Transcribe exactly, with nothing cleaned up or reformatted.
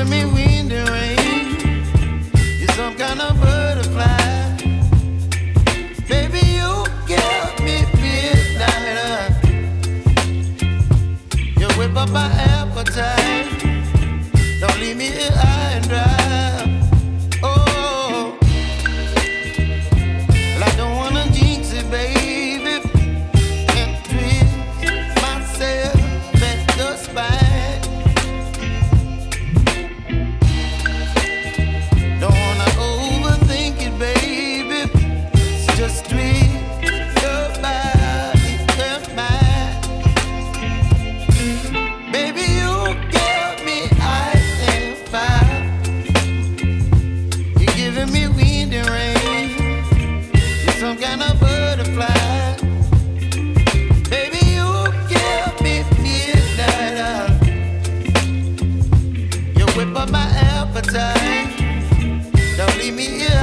giving me wind and rain. You're some kind of butterfly. Baby, you give me midnight. You whip up my appetite. Don't leave me here high and dry. Oh, well, I don't wanna jinx it, baby. Can't twist myself at the spine. Don't wanna overthink it, baby. It's just twist your body and mine. Baby, you give me ice and fire. You're giving me wind and rain. You're some kind of butterfly. Baby, you give me midnight. You whip up my appetite. Don't leave me here